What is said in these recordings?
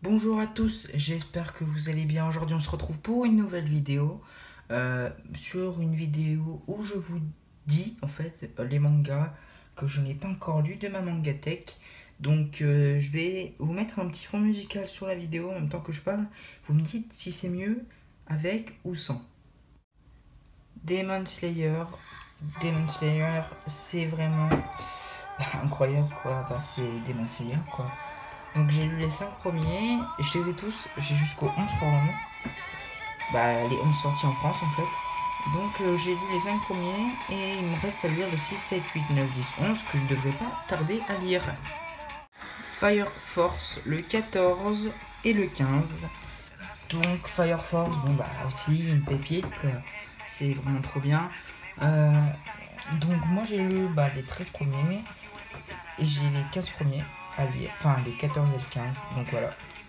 Bonjour à tous, j'espère que vous allez bien. Aujourd'hui on se retrouve pour une nouvelle vidéo. Sur une vidéo où je vous dis en fait les mangas que je n'ai pas encore lus de ma mangatech. Donc je vais vous mettre un petit fond musical sur la vidéo en même temps que je parle. Vous me dites si c'est mieux avec ou sans. Demon Slayer, c'est vraiment incroyable quoi. C'est Demon Slayer quoi. Donc j'ai lu les 5 premiers, et je les ai tous, j'ai jusqu'au 11 pour le moment. Les 11 sortis en France en fait. Donc j'ai lu les 5 premiers et il me reste à lire le 6, 7, 8, 9, 10, 11 que je ne devrais pas tarder à lire. Fire Force le 14 et le 15. Donc Fire Force, aussi une pépite, c'est vraiment trop bien. Donc moi j'ai lu les 13 premiers et j'ai les 15 premiers à lire, enfin les 14 et le 15, donc voilà.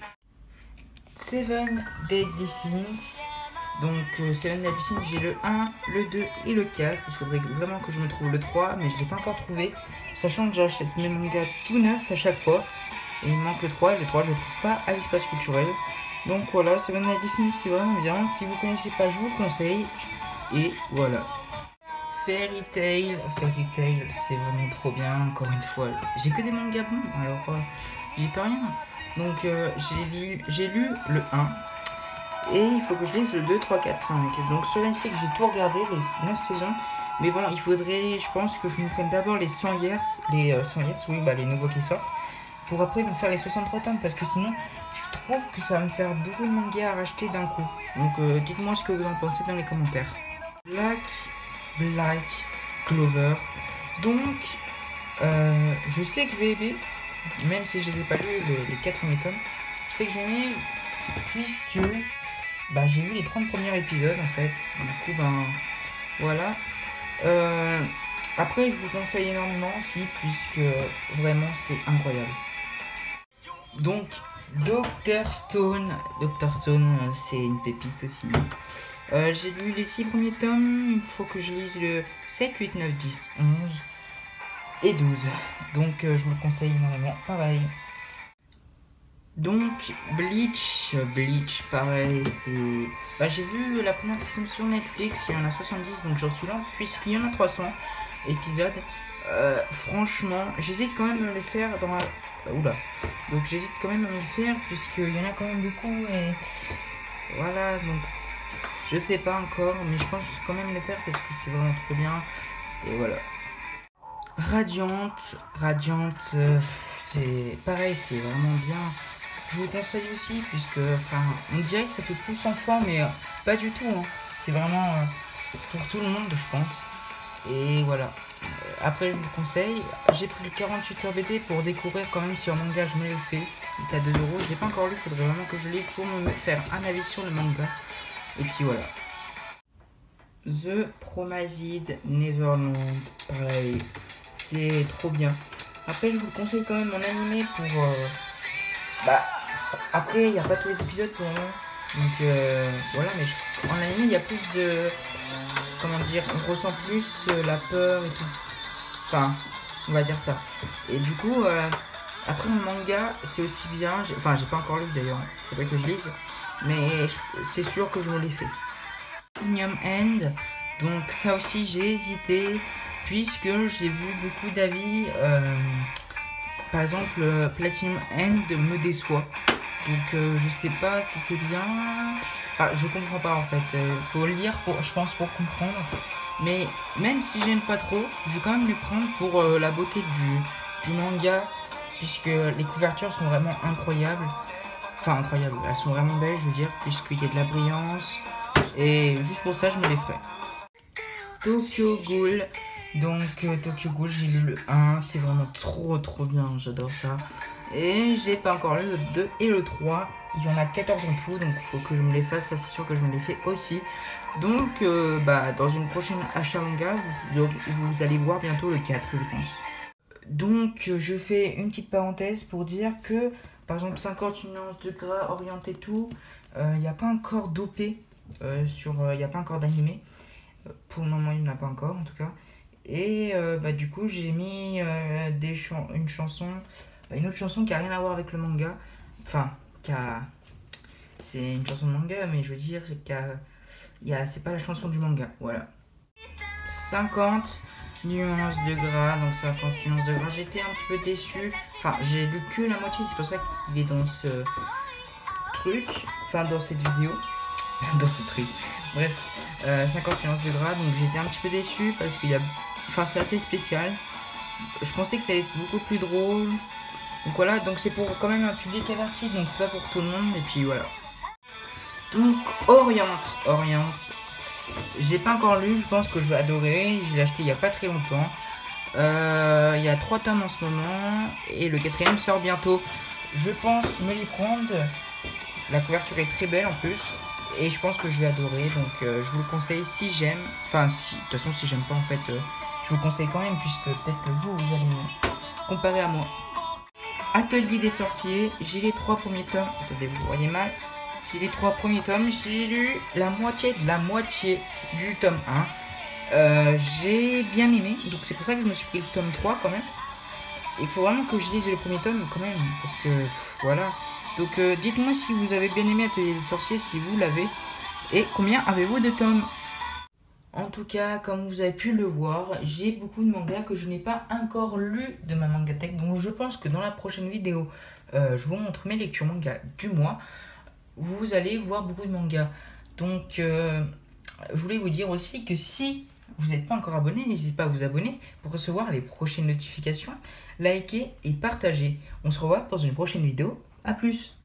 Seven Deadly Sins. Donc Seven Deadly Sins, j'ai le 1, le 2 et le 4. Il faudrait vraiment que je me trouve le 3, mais je ne l'ai pas encore trouvé. Sachant que j'achète mes mangas tout neufs à chaque fois. Et il me manque le 3, et le 3 je ne le trouve pas à l'espace culturel. Donc voilà, Seven Deadly Sins c'est vraiment bien. Si vous ne connaissez pas, je vous conseille. Et voilà. Fairy Tail, c'est vraiment trop bien, encore une fois. J'ai que des mangas bons, alors j'y peux rien. Donc j'ai lu le 1. Et il faut que je lise le 2, 3, 4, 5. Donc sur Netflix, j'ai tout regardé, les 9 saisons. Mais bon, il faudrait, je pense que je me prenne d'abord les 100 years, les nouveaux qui sortent, pour après me faire les 63 tomes, parce que sinon, je trouve que ça va me faire beaucoup de mangas à racheter d'un coup. Donc dites-moi ce que vous en pensez dans les commentaires. Black Clover. Donc, je sais que je vais aimer, même si je les ai pas lus, les 4 premiers tomes. Je sais que je vais aimer, puisque j'ai vu les 30 premiers épisodes en fait. Du coup, voilà. Après, je vous conseille énormément aussi, puisque vraiment c'est incroyable. Donc, Dr. Stone, c'est une pépite aussi. J'ai lu les 6 premiers tomes, il faut que je lise le 7, 8, 9, 10, 11 et 12. Donc je me le conseille énormément, pareil. Donc Bleach, pareil, c'est... j'ai vu la première saison sur Netflix, il y en a 70, donc j'en suis là, puisqu'il y en a 300 épisodes. Franchement, j'hésite quand même à les faire dans la... Donc j'hésite quand même à les faire, puisqu'il y en a quand même beaucoup, et... Voilà, donc... Je sais pas encore, mais je pense quand même les faire parce que c'est vraiment trop bien. Et voilà. Radiant, c'est pareil, c'est vraiment bien. Je vous conseille aussi, puisque, on dirait que ça fait plus enfant, mais pas du tout. Hein. C'est vraiment pour tout le monde, je pense. Et voilà. Après, je vous conseille. J'ai pris le 48 heures BD pour découvrir quand même si un manga je me le fais. Il est à 2€. Je l'ai pas encore lu, il faudrait vraiment que je lise pour me faire un avis sur le manga. Et puis voilà. The Promised Neverland, pareil, c'est trop bien. Après, je vous conseille quand même en animé pour... après, il n'y a pas tous les épisodes pour moi. Donc voilà, mais en animé, il y a plus de... Comment dire, on ressent plus la peur et tout. Enfin, on va dire ça. Et du coup, après mon manga, c'est aussi bien... j'ai pas encore lu d'ailleurs, faudrait que je lise. Mais c'est sûr que je me l'ai fait. Platinum End, donc ça aussi j'ai hésité puisque j'ai vu beaucoup d'avis, par exemple Platinum End me déçoit, donc je sais pas si c'est bien, je comprends pas en fait, faut lire je pense pour comprendre, mais même si j'aime pas trop, je vais quand même les prendre pour la beauté du manga, puisque les couvertures sont vraiment incroyables, elles sont vraiment belles je veux dire, puisqu'il y a de la brillance. Et juste pour ça, je me les ferai. Tokyo Ghoul. Donc, Tokyo Ghoul, j'ai lu le 1. C'est vraiment trop bien. J'adore ça. Et j'ai pas encore lu le 2 et le 3. Il y en a 14 en tout. Donc, il faut que je me les fasse. Ça, c'est sûr que je me les fais aussi. Donc, dans une prochaine achat manga, vous allez voir bientôt le 4, je pense. Donc, je fais une petite parenthèse pour dire que, par exemple, 50 nuances de gras, orienté tout, il n'y a pas encore d'OP. Il n'y a pas encore d'animé. Pour le moment, il n'y en a pas encore en tout cas. Et du coup, j'ai une autre chanson qui a rien à voir avec le manga. C'est une chanson de manga, mais je veux dire c'est pas la chanson du manga, voilà. 50 nuances de gras, donc 50 nuances de gras. J'étais un petit peu déçu. Enfin, j'ai lu que la moitié, c'est pour ça qu'il est dans ce truc, enfin dans cette vidéo, dans ce truc. Bref, 50 nuances de gras, donc j'étais un petit peu déçu parce qu'il y a, enfin c'est assez spécial. Je pensais que ça allait être beaucoup plus drôle. Donc voilà, donc c'est pour quand même un public averti, donc c'est pas pour tout le monde, et puis voilà. Donc Oriente, j'ai pas encore lu, je pense que je vais adorer, je l'ai acheté il y a pas très longtemps. Il y a 3 tomes en ce moment, et le 4e sort bientôt. Je pense me les prendre, la couverture est très belle en plus, et je pense que je vais adorer, donc je vous le conseille si j'aime, enfin si, de toute façon si j'aime pas en fait, je vous le conseille quand même, puisque peut-être que vous allez me comparer à moi. Atelier des sorciers, j'ai les 3 premiers tomes, attendez vous voyez mal, j'ai les 3 premiers tomes, j'ai lu la moitié de la moitié du tome 1, j'ai bien aimé, donc c'est pour ça que je me suis pris le tome 3 quand même. Il faut vraiment que je lise le premier tome quand même, parce que voilà. Donc dites-moi si vous avez bien aimé Atelier des sorciers, si vous l'avez, et combien avez-vous de tomes? En tout cas, comme vous avez pu le voir, j'ai beaucoup de mangas que je n'ai pas encore lu de ma mangatech. Donc je pense que dans la prochaine vidéo, je vous montre mes lectures manga du mois. Vous allez voir beaucoup de mangas. Donc je voulais vous dire aussi que si vous n'êtes pas encore abonné, n'hésitez pas à vous abonner pour recevoir les prochaines notifications. Likez et partagez. On se revoit dans une prochaine vidéo. A plus!